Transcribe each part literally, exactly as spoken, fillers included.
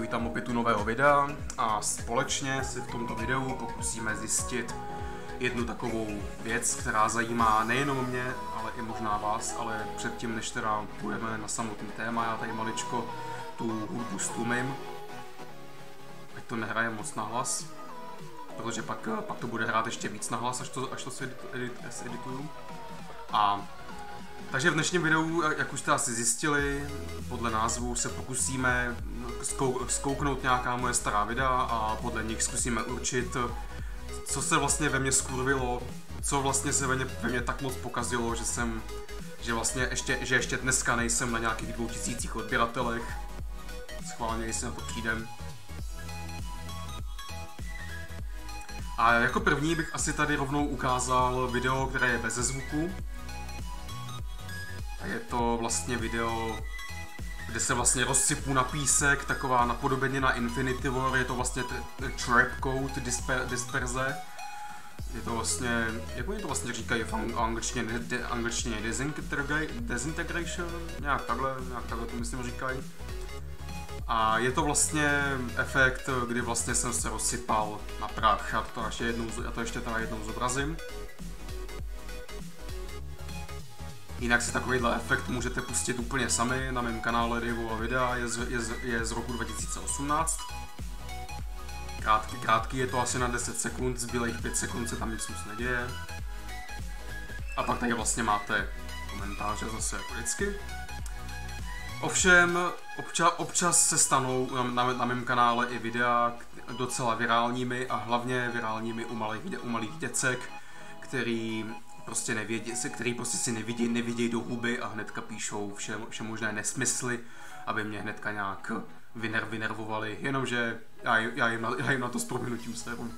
vítám opět u nového videa a společně si v tomto videu pokusíme zjistit jednu takovou věc, která zajímá nejenom mě, ale i možná vás, ale předtím, než teda půjdeme na samotný téma, já tady maličko tu hudbu stlumím, ať to nehraje moc nahlas, protože pak, pak to bude hrát ještě víc nahlas, až to, až to si edituju. A takže v dnešním videu, jak už jste asi zjistili, podle názvu se pokusíme zkou zkouknout nějaká moje stará videa a podle nich zkusíme určit, co se vlastně ve mně skurvilo, co vlastně se ve mně, ve mně tak moc pokazilo, že jsem, že vlastně ještě, že ještě dneska nejsem na nějakých dvou tisících odběratelech. Schválně, jestli na to přijdem. A jako první bych asi tady rovnou ukázal video, které je beze zvuku. A je to vlastně video, kde se vlastně rozsypu na písek, taková napodobenina Infinity War, je to vlastně trap code disper, disperze. Je to vlastně, jak oni to vlastně říkají v angličtině, de, angličtině disintegration, nějak takhle, nějak takhle to myslím říkají. A je to vlastně efekt, kdy vlastně jsem se rozsypal na prach, já to ještě jednou, já to ještě teda jednou zobrazím. Jinak si takovýhle efekt můžete pustit úplně sami na mém kanále Daveova videa, je z, je z, je z roku dva tisíce osmnáct. Krátký, krátký je to asi na deset sekund, zbylých pět sekund se tam nic moc neděje. A pak tady vlastně máte komentáře zase jako vždycky. Ovšem, občas, občas se stanou na, na, na mém kanále i videa docela virálními a hlavně virálními u malých, u malých děcek, který prostě nevědí, který prostě si nevidějí, nevidějí do huby a hnedka píšou vše, vše možné nesmysly, aby mě hnedka nějak vyner, vynervovali, jenomže já, já, jim na, já jim na to s prominutím seru.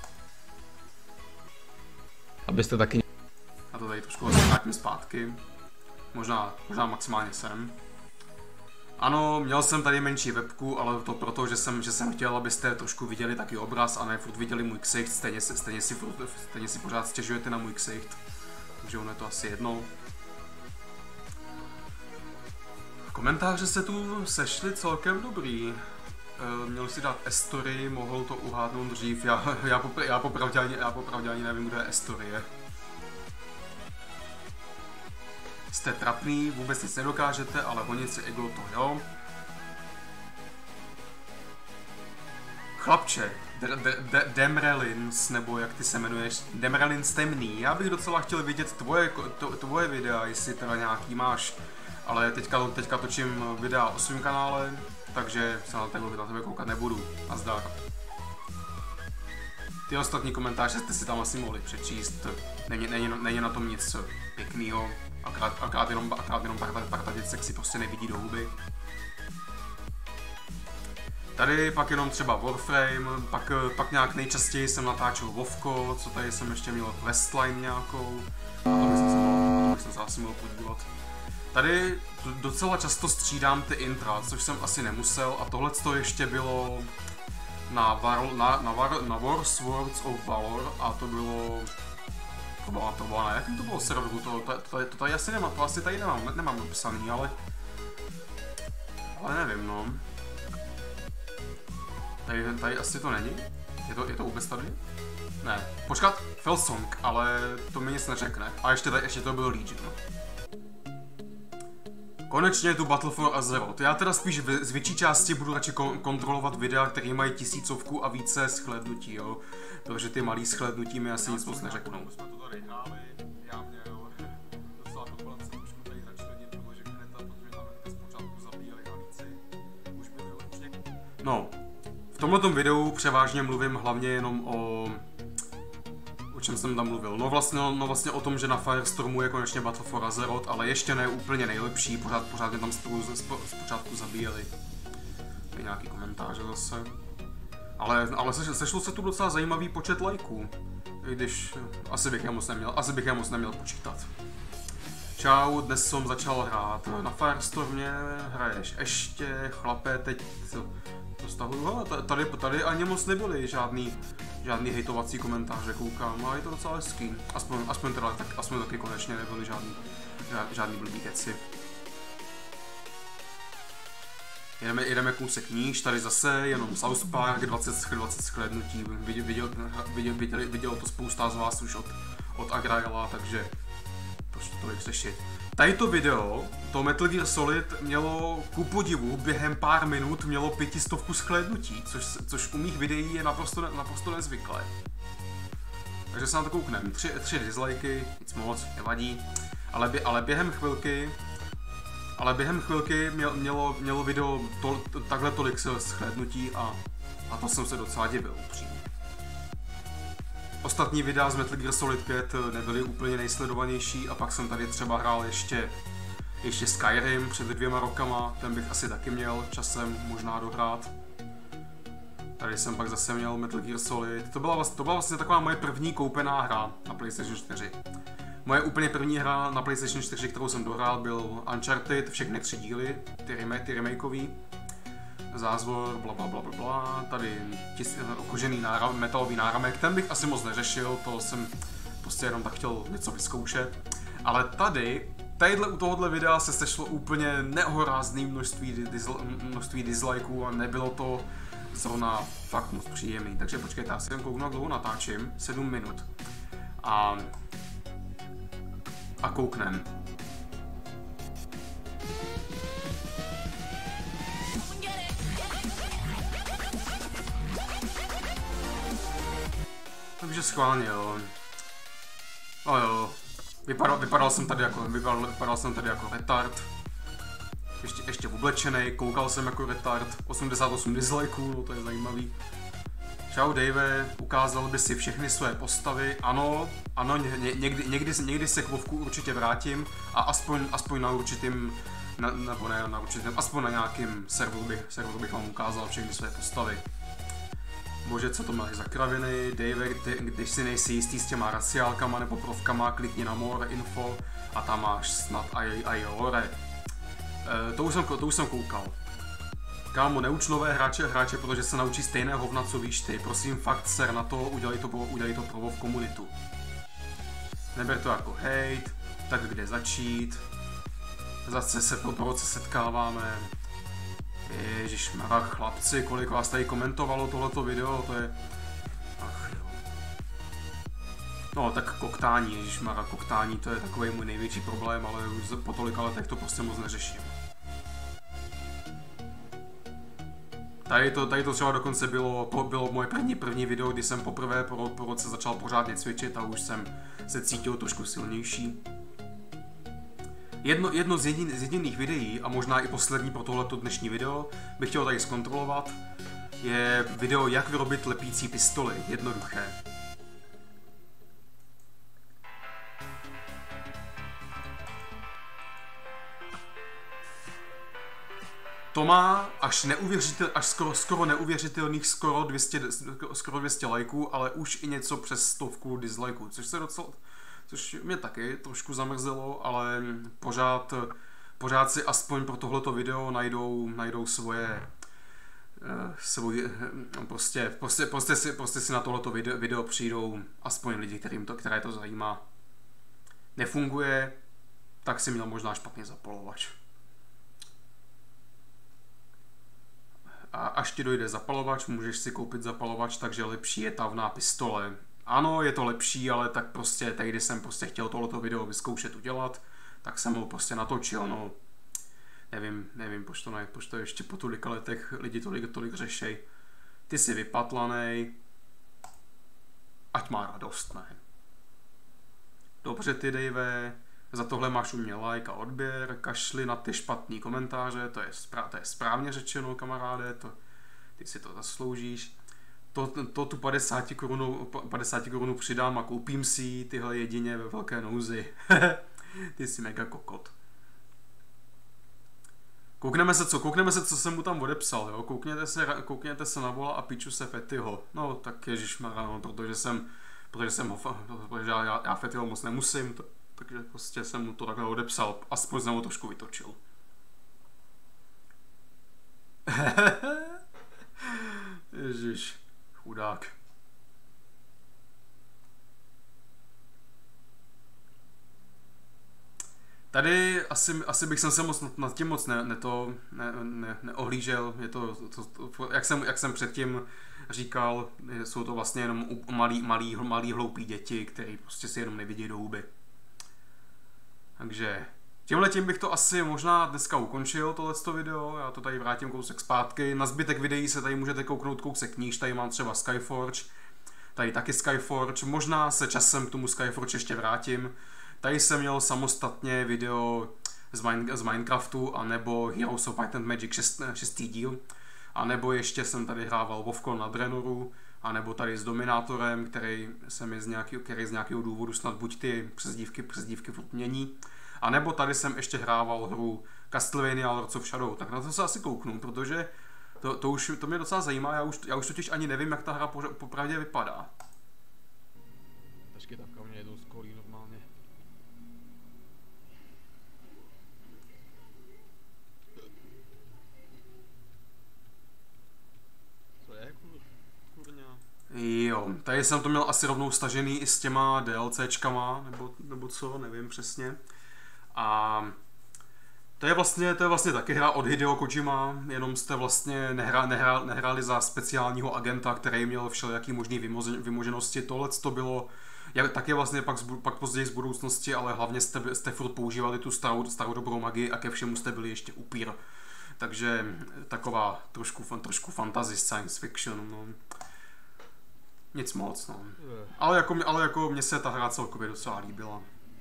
Abyste taky... A to tady trošku vrátím zpátky, možná, možná maximálně sem. Ano, měl jsem tady menší webku, ale to proto, že jsem, že jsem chtěl, abyste trošku viděli taky obraz a ne furt viděli můj ksicht, stejně, stejně, si, stejně si pořád stěžujete na můj ksicht. Takže ono je to asi jedno. Komentáře se tu sešly celkem dobrý. E, měl si dát Estory, mohl to uhádnout dřív. Já, já, popr já, popravdě, ani, já popravdě ani nevím, kde je Estory. Jste trapný, vůbec nic nedokážete, ale honit si ego to jo. Chlapče, Demrelins, nebo jak ty se jmenuješ, Demrelins temný, já bych docela chtěl vidět tvoje, to, tvoje videa, jestli teda nějaký máš, ale teďka, teďka točím videa o svém kanále, takže se na tebe, na tebe koukat nebudu, nazdar. Ty ostatní komentáře jste si tam asi mohli přečíst, není, není, není na tom nic pěknýho, akorát, akorát jenom, akorát jenom parta, parta děcek si prostě nevidí do huby. Tady pak jenom třeba Warframe, pak, pak nějak nejčastěji jsem natáčel Vovko, co tady jsem ještě měl questline nějakou, to bych se, to bych se asi mohl podívat. Tady docela často střídám ty intra, což jsem asi nemusel, a tohle to ještě bylo na, Var, na, na, War, na War Swords of Valor a to bylo, to bylo, to bylo na jakém to bylo serveru, to, to, to, to tady asi nemám, to asi tady nemám, nemám napsaný, ale, ale nevím no. Tady, tady asi to není? Je to, je to vůbec tady? Ne. Počkat, Felsong, ale to mi nic neřekne. A ještě, tady, ještě to byl Legion. Konečně je tu Battle for Azeroth. Já teda spíš v, z větší části budu radši kon kontrolovat videa, které mají tisícovku a více shlédnutí, jo. Protože ty malý shlédnutí mi asi nic moc neřeknou. Jsme to tady hráli, já měl docela dokonce trošku tady začlenit, protože hned protože tam hned zpočátku zabíjeli halíci. Už byli lepší. No. V tomto videu převážně mluvím hlavně jenom o... O čem jsem tam mluvil? No vlastně, no vlastně o tom, že na Firestormu je konečně Battle for Azeroth, ale ještě ne úplně nejlepší, pořád, pořád mě tam zpočátku zabíjeli. Tady nějaký komentáře zase. Ale, ale se, sešlo se tu docela zajímavý počet lajků. I když asi bych je moc neměl, asi bych je moc neměl počítat. Čau, dnes jsem začal hrát na Firestormě, hraješ ještě, chlape, teď... To stahuju, tady, tady ani moc nebyly žádný, žádný hejtovací komentáře, koukám, a je to docela hezký. Aspoň, aspoň, teda, tak, aspoň taky konečně nebyly žádný, žádný blbý keci. Jedeme, jedeme kousek níž, tady zase jenom South Park, dvacet, dvacet shlédnutí, viděl, viděl, viděl, viděl, vidělo to spousta z vás už od, od Agraela, takže proč to tolik řešit. Tady to video, to Metal Gear Solid mělo ku podivu během pár minut mělo pětistovku shlédnutí, což, což u mých videí je naprosto, naprosto nezvyklé. Takže se na to koukneme, tři, tři dislikey, nic moc, nevadí, ale, bě, ale během chvilky Ale během chvilky mělo, mělo video to, to, takhle tolik shlédnutí a, a to jsem se docela divil upřímně. Ostatní videa z Metal Gear Solid pět nebyly úplně nejsledovanější a pak jsem tady třeba hrál ještě, ještě Skyrim před dvěma rokama, ten bych asi taky měl časem možná dohrát. Tady jsem pak zase měl Metal Gear Solid, to byla, vlastně, to byla vlastně taková moje první koupená hra na PlayStation čtyři. Moje úplně první hra na PlayStation čtyři, kterou jsem dohrál, byl Uncharted, všechny tři díly, ty, remake, ty remakeový. Zázvor, bla bla bla bla bla, tady tis, kožený náram, metalový náramek, ten bych asi moc neřešil, to jsem prostě jenom tak chtěl něco vyzkoušet. Ale tady, tadyhle u tohohle videa se sešlo úplně nehorázné množství, disl, množství dislikeů a nebylo to zrovna fakt moc příjemný. Takže počkejte, já si jen kouknu, jak dlouho natáčím, sedm minut. A... A kouknem. Takže schválně, jo. No jo. Vypadal, vypadal jsem tady jako, vypadal, vypadal jsem tady jako retard. Ještě, ještě oblečený, koukal jsem jako retard. osmdesát osm dislikeů, no to je zajímavý. Čau Dave, ukázal by si všechny své postavy, ano, ano, ně, někdy, někdy, někdy se k Vovku určitě vrátím a aspoň, aspoň na určitým, na, nebo ne na určitým, aspoň na nějakým serveru bych, serveru bych vám ukázal všechny své postavy. Bože, co to máš za kraviny, Dave, kdy, když si nejsi jistý s těma raciálkama nebo provkama, klikni na more info a tam máš snad a i lore. E, to, už jsem, to už jsem koukal. Kámo, neuč nové hráče, hráče, protože se naučí stejné hovna, co víš ty. Prosím, fakt ser na to, udělej to, udělej to pro WoW komunitu. Neber to jako hate, tak kde začít. Zase se po roce setkáváme. Ježišmarja, chlapci, kolik vás tady komentovalo tohleto video, to je... Ach jo. No, tak koktání, ježišmarja, koktání, to je takový můj největší problém, ale už po tolika letech to prostě moc neřeším. Tady to, tady to třeba dokonce bylo, bylo moje první první video, kdy jsem poprvé po, po roce začal pořádně cvičit a už jsem se cítil trošku silnější. Jedno, jedno z, jedin, z jediných videí, a možná i poslední pro tohleto dnešní video, bych chtěl tady zkontrolovat, je video, jak vyrobit lepící pistoli. Jednoduché. To má až, neuvěřitel, až skoro, skoro neuvěřitelných skoro dvě stě, skoro dvě stě lajků, ale už i něco přes stovku dislikeů, což se docela, což mě taky trošku zamrzelo, ale pořád, pořád si aspoň pro tohleto video najdou, najdou svoje, svoje prostě, prostě, prostě, si, prostě si na tohleto video, video přijdou aspoň lidi, kterým to, které to zajímá. Nefunguje, tak si měl možná špatně zapalovač. A až ti dojde zapalovač, můžeš si koupit zapalovač, takže lepší je tavná pistole. Ano, je to lepší, ale tak prostě tehdy jsem prostě chtěl tohleto video vyzkoušet udělat, tak jsem ho prostě natočil, no. Nevím, nevím, proč to, ne, proč to ještě po tolika letech lidi tolik, tolik řešej. Ty jsi vypatlanej, ať má radost, ne. Dobře ty, Dave, za tohle máš u mě like a odběr, kašli na ty špatný komentáře, to je, správ, to je správně řečeno, kamaráde, to, ty si to zasloužíš. To, to tu padesát korun přidám a koupím si tyhle jedině ve velké nouzi. Ty jsi mega kokot. Koukneme se, co, koukneme se, co jsem mu tam odepsal, jo? Koukněte se, koukněte se na Vola a píču se Fetyho. No, tak ježišmarja, no, protože jsem, protože jsem ho, protože já, já Fetyho moc nemusím, to, takže prostě jsem mu to takhle odepsal, aspoň jsem ho trošku vytočil. Ježiš, chudák. Tady asi, asi bych se moc nad tím moc ne, ne to, ne, ne, neohlížel, je to, to, to, jak, jsem, jak jsem předtím říkal, jsou to vlastně jenom malí, malí, malí hloupí děti, který prostě si jenom nevidí do huby. Takže tímhletím bych to asi možná dneska ukončil, tohleto video, já to tady vrátím kousek zpátky, na zbytek videí se tady můžete kouknout kousek kníž, tady mám třeba Skyforge, tady taky Skyforge, možná se časem k tomu Skyforge ještě vrátím. Tady jsem měl samostatně video z, Mine, z Minecraftu, anebo Heroes of Might and Magic šestý díl, anebo ještě jsem tady hrával WoWko na Drennoru, anebo tady s Dominátorem, který se mi z nějakého, který z nějakého důvodu snad buď ty přezdívky, přezdívky furt mění, anebo tady jsem ještě hrával hru Castlevania Lords of Shadow, tak na to se asi kouknu, protože to, to, už, to mě docela zajímá, já už, já už totiž ani nevím, jak ta hra popravdě vypadá. Počkej, tam u mě jedou z kolí normálně. Co je, kur, kurňa? Jo, tady jsem to měl asi rovnou stažený i s těma DLCčkama, nebo, nebo co, nevím přesně. A to je vlastně, to je vlastně taky hra od Hideo Kojima, jenom jste vlastně nehra, nehra, nehráli za speciálního agenta, který měl všelijaký možný vymoženosti. Tohle to bylo jak, taky vlastně pak, pak později z budoucnosti, ale hlavně jste, jste furt používali tu starou, starou dobrou magii a ke všemu jste byli ještě upír. Takže taková trošku, trošku fantasy science fiction, no. Nic moc, no. Ale jako, ale jako mně se ta hra celkově docela líbila.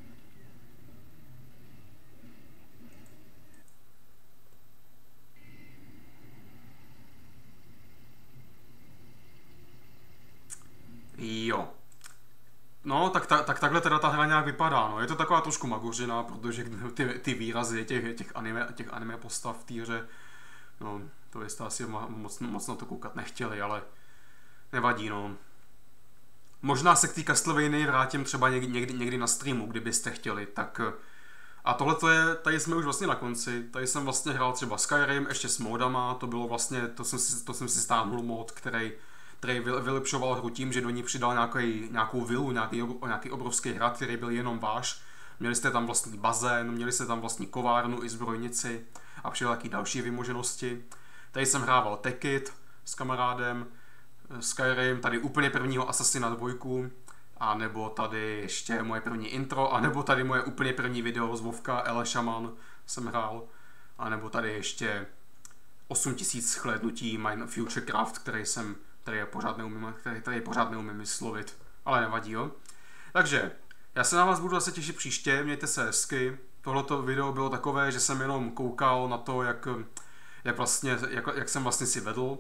Jo. No, tak, ta, tak takhle teda ta hra nějak vypadá, no. Je to taková trošku magořina, protože ty, ty výrazy těch, těch, anime, těch anime postav v té hře, no, to jste asi moc, moc na to koukat nechtěli, ale nevadí, no. Možná se k té Castlevanii vrátím třeba někdy, někdy, někdy na streamu, kdybyste chtěli, tak... A tohle to je, tady jsme už vlastně na konci, tady jsem vlastně hrál třeba Skyrim, ještě s modama, to bylo vlastně, to jsem si, to jsem si stáhnul mod, který, který vylepšoval hru tím, že do ní přidal nějaký, nějakou vilu, nějaký, nějaký obrovský hrad, který byl jenom váš. Měli jste tam vlastní bazén, měli jste tam vlastní kovárnu i zbrojnici a všelijaký další vymoženosti. Tady jsem hrával Tekit s kamarádem, Skyrim, tady úplně prvního Assassina dvojku, a nebo tady ještě moje první intro, a nebo tady moje úplně první video z WoWka, Ele Shaman jsem hrál, a nebo tady ještě osm tisíc shlédnutí Mine Futurecraft, který jsem, který je pořád neumím, který, který pořád neumím vyslovit, ale nevadí, jo. Takže, já se na vás budu zase těšit příště, mějte se hezky. Tohleto video bylo takové, že jsem jenom koukal na to, jak, jak, vlastně, jak, jak jsem vlastně si vedl.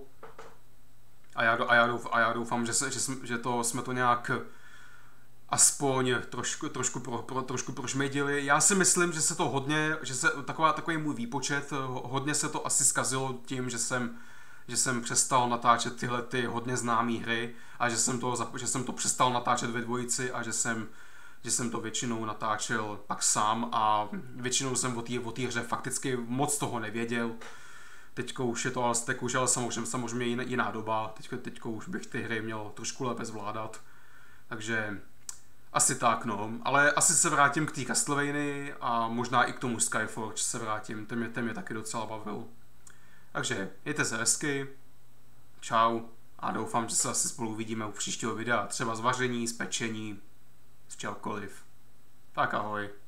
A já, a já, doufám, a já doufám, že, se, že, jsme, že to, jsme to nějak aspoň trošku, trošku, pro, pro, trošku prošmejdili. Já si myslím, že se to hodně, že se taková, takový můj výpočet, hodně se to asi zkazilo tím, že jsem, že jsem přestal natáčet tyhle ty hodně známé hry a že jsem, to, že jsem to přestal natáčet ve dvojici a že jsem, že jsem to většinou natáčel pak sám a většinou jsem o té o té hře fakticky moc toho nevěděl. Teďko už je to ale, teď už ale samozřejmě, samozřejmě jiná, jiná doba, teďko, teďko už bych ty hry měl trošku lépe zvládat, takže asi tak, no, ale asi se vrátím k té Castlevanii a možná i k tomu Skyforge se vrátím, ten mě, ten mě taky docela bavil. Takže mějte se hezky, čau a doufám, že se asi spolu uvidíme u příštího videa, třeba z vaření, z pečení, z čehokoliv. Tak ahoj.